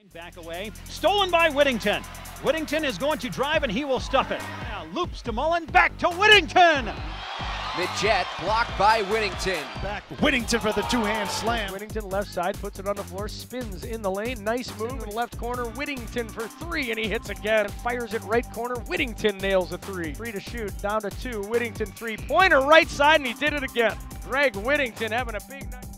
Back away, stolen by Whittington. Whittington is going to drive and he will stuff it. Now loops to Mullen, back to Whittington. Mid-jet blocked by Whittington. Back Whittington for the two-hand slam. Whittington left side, puts it on the floor, spins in the lane, nice move in the left corner. Whittington for three, and he hits again. Fires it right corner. Whittington nails a three. 3 to shoot, down to 2. Whittington three-pointer right side, and he did it again. Greg Whittington having a big night.